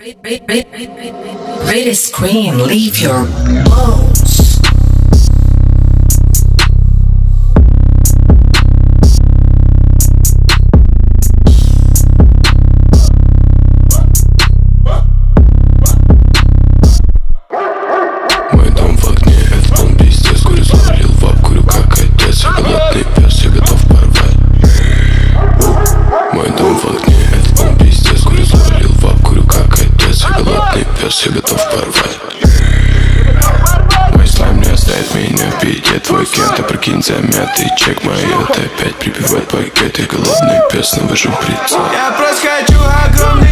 Ready scream, leave your bones. Мой дом в огне, это полный пиздец. Курю, завалил в ап, курю как отец. Я голодный пес, я готов порвать. Мой дом в огне, это полный пиздец. Курю, завалил в ап, курю как отец. Я голодный пес, я готов порвать. Мой слайм не оставит меня в беде. Твой кент, а прикинь, замятый чек. Мои это опять прибивает пакет. Я голодный пес, навожу прицел. Я просто хочу огромный